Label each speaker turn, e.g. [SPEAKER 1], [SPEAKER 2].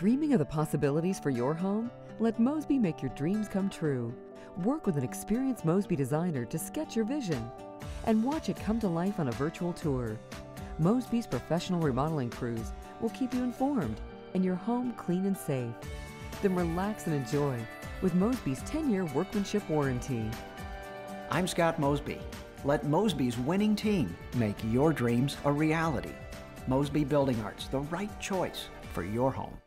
[SPEAKER 1] Dreaming of the possibilities for your home? Let Mosby make your dreams come true. Work with an experienced Mosby designer to sketch your vision and watch it come to life on a virtual tour. Mosby's professional remodeling crews will keep you informed and your home clean and safe. Then relax and enjoy with Mosby's 10-year workmanship warranty.
[SPEAKER 2] I'm Scott Mosby. Let Mosby's winning team make your dreams a reality. Mosby Building Arts, the right choice for your home.